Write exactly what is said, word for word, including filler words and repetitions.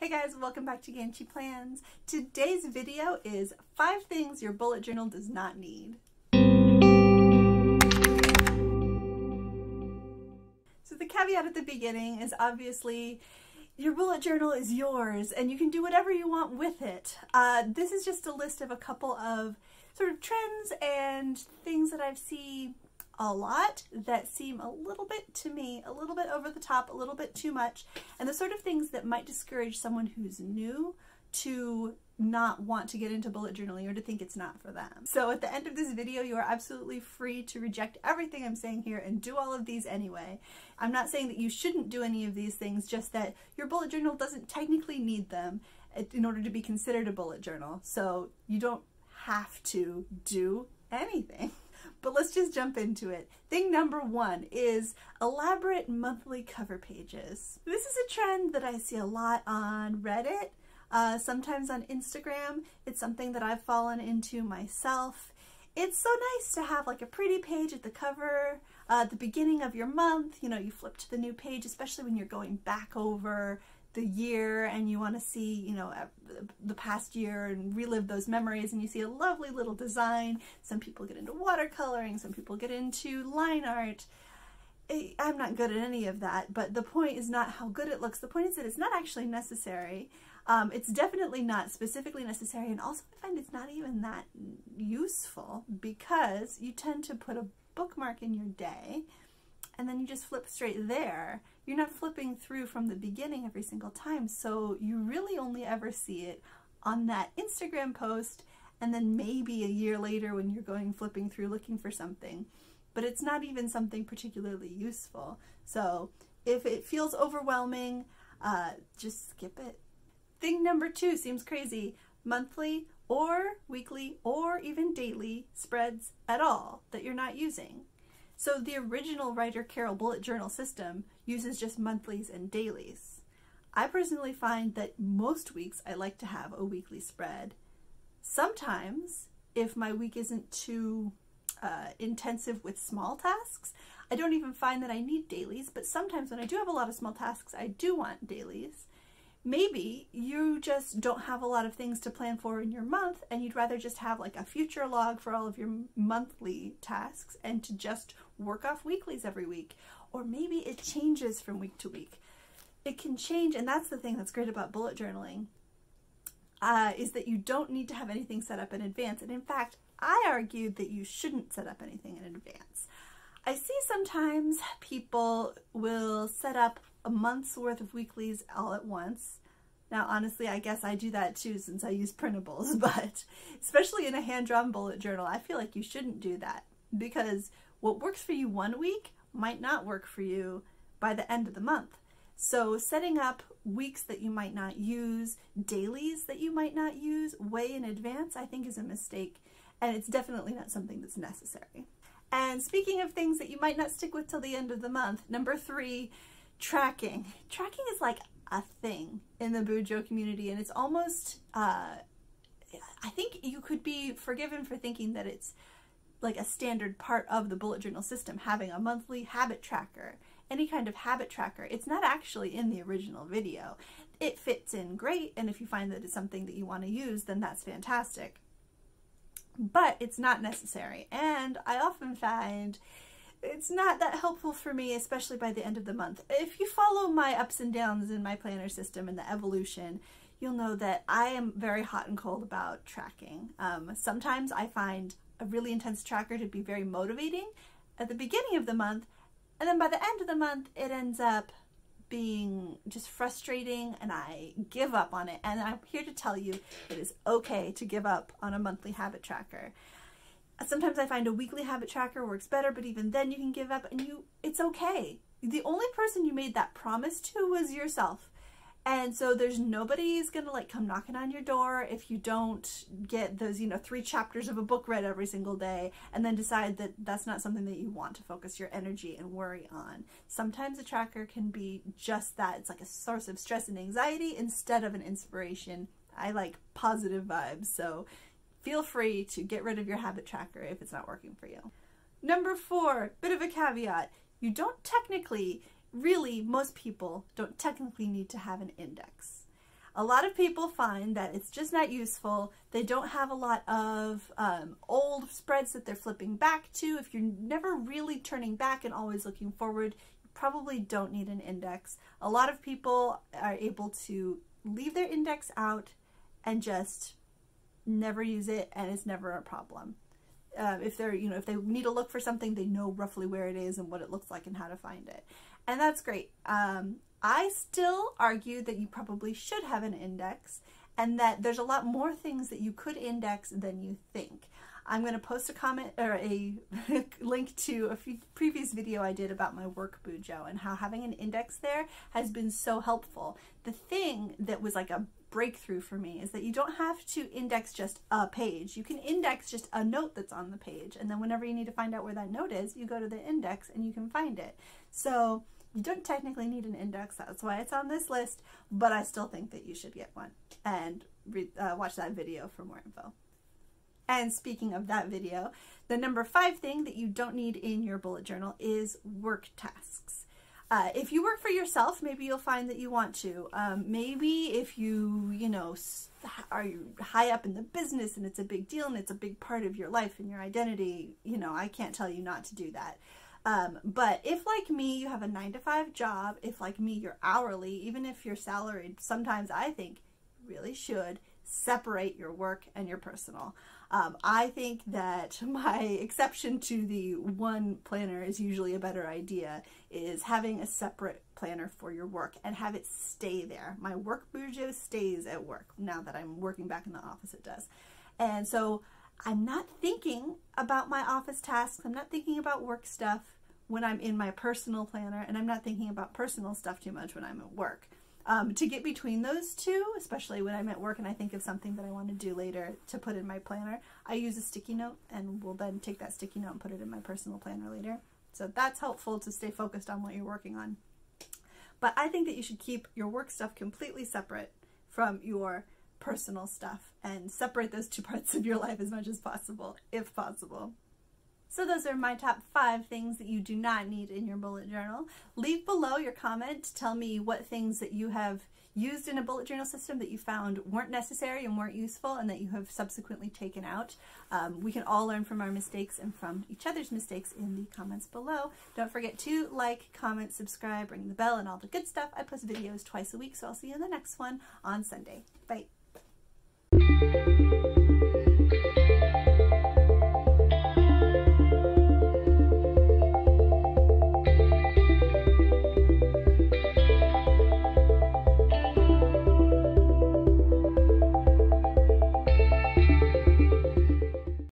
Hey guys, welcome back to Ganchi Plans. Today's video is five things your bullet journal does not need. So the caveat at the beginning is obviously your bullet journal is yours and you can do whatever you want with it. Uh, this is just a list of a couple of sort of trends and things that I've seen a lot that seem a little bit, to me, a little bit over the top, a little bit too much, and the sort of things that might discourage someone who's new to not want to get into bullet journaling or to think it's not for them. So at the end of this video, you are absolutely free to reject everything I'm saying here and do all of these anyway. I'm not saying that you shouldn't do any of these things, just that your bullet journal doesn't technically need them in order to be considered a bullet journal. So you don't have to do anything. But let's just jump into it. Thing number one is elaborate monthly cover pages. This is a trend that I see a lot on Reddit, uh, sometimes on Instagram. It's something that I've fallen into myself. It's so nice to have like a pretty page at the cover, uh, at the beginning of your month. You know, you flip to the new page, especially when you're going back over the year and you want to see, you know, the past year and relive those memories, and you see a lovely little design. Some people get into watercoloring, some people get into line art. I'm not good at any of that, but the point is not how good it looks. The point is that it's not actually necessary. Um, it's definitely not specifically necessary, and also I find it's not even that useful because you tend to put a bookmark in your day and then you just flip straight there. You're not flipping through from the beginning every single time, so you really only ever see it on that Instagram post and then maybe a year later when you're going flipping through looking for something. But it's not even something particularly useful. So if it feels overwhelming, uh, just skip it. Thing number two seems crazy. Monthly or weekly or even daily spreads at all that you're not using. So the original Writer Carol bullet journal system uses just monthlies and dailies. I personally find that most weeks I like to have a weekly spread. Sometimes, if my week isn't too uh, intensive with small tasks, I don't even find that I need dailies, but sometimes when I do have a lot of small tasks, I do want dailies. Maybe you just don't have a lot of things to plan for in your month and you'd rather just have like a future log for all of your monthly tasks and to just work off weeklies every week. Or maybe it changes from week to week. It can change, and that's the thing that's great about bullet journaling, uh, is that you don't need to have anything set up in advance. And in fact, I argued that you shouldn't set up anything in advance. I see sometimes people will set up a month's worth of weeklies all at once. Now, honestly, I guess I do that too since I use printables, but especially in a hand-drawn bullet journal, I feel like you shouldn't do that because what works for you one week might not work for you by the end of the month. So setting up weeks that you might not use, dailies that you might not use way in advance, I think is a mistake, and it's definitely not something that's necessary. And speaking of things that you might not stick with till the end of the month, number three, tracking. Tracking is like a thing in the Bujo community, and it's almost, uh, I think you could be forgiven for thinking that it's like a standard part of the bullet journal system, having a monthly habit tracker, any kind of habit tracker. It's not actually in the original video. It fits in great, and if you find that it's something that you want to use, then that's fantastic. But it's not necessary, and I often find it's not that helpful for me, especially by the end of the month. If you follow my ups and downs in my planner system and the evolution, you'll know that I am very hot and cold about tracking. Um, sometimes I find a really intense tracker to be very motivating at the beginning of the month, and then by the end of the month it ends up being just frustrating and I give up on it. And I'm here to tell you it is okay to give up on a monthly habit tracker. Sometimes I find a weekly habit tracker works better, but even then you can give up and you it's okay. The only person you made that promise to was yourself. And so there's nobody's gonna like come knocking on your door if you don't get those, you know, three chapters of a book read every single day and then decide that that's not something that you want to focus your energy and worry on. Sometimes a tracker can be just that. It's like a source of stress and anxiety instead of an inspiration. I like positive vibes, so feel free to get rid of your habit tracker if it's not working for you. Number four, bit of a caveat. You don't technically Really, most people don't technically need to have an index. A lot of people find that it's just not useful. They don't have a lot of um, old spreads that they're flipping back to. If you're never really turning back and always looking forward, you probably don't need an index. A lot of people are able to leave their index out and just never use it, and it's never a problem. Uh, if they're, you know, if they need to look for something, they know roughly where it is and what it looks like and how to find it. And that's great. Um, I still argue that you probably should have an index, and that there's a lot more things that you could index than you think. I'm going to post a comment or a link to a few previous video I did about my work bujo and how having an index there has been so helpful. The thing that was like a breakthrough for me is that you don't have to index just a page. You can index just a note that's on the page, and then whenever you need to find out where that note is, you go to the index and you can find it. So you don't technically need an index. That's why it's on this list, but I still think that you should get one and read, uh, watch that video for more info. And speaking of that video, the number five thing that you don't need in your bullet journal is work tasks. Uh, if you work for yourself, maybe you'll find that you want to. Um, maybe if you, you know, are high up in the business and it's a big deal and it's a big part of your life and your identity, you know, I can't tell you not to do that. Um, but if, like me, you have a nine to five job, if, like me, you're hourly, even if you're salaried, sometimes I think you really should separate your work and your personal. Um, I think that my exception to the one planner is usually a better idea, is having a separate planner for your work and have it stay there. My work bujo stays at work. Now that I'm working back in the office, it does. And so I'm not thinking about my office tasks. I'm not thinking about work stuff when I'm in my personal planner, and I'm not thinking about personal stuff too much when I'm at work. Um, to get between those two, especially when I'm at work and I think of something that I want to do later to put in my planner, I use a sticky note and will then take that sticky note and put it in my personal planner later. So that's helpful to stay focused on what you're working on. But I think that you should keep your work stuff completely separate from your personal stuff and separate those two parts of your life as much as possible, if possible. So those are my top five things that you do not need in your bullet journal. Leave below your comment. Tell me what things that you have used in a bullet journal system that you found weren't necessary and weren't useful and that you have subsequently taken out. Um, we can all learn from our mistakes and from each other's mistakes in the comments below. Don't forget to like, comment, subscribe, ring the bell, and all the good stuff. I post videos twice a week, so I'll see you in the next one on Sunday. Bye.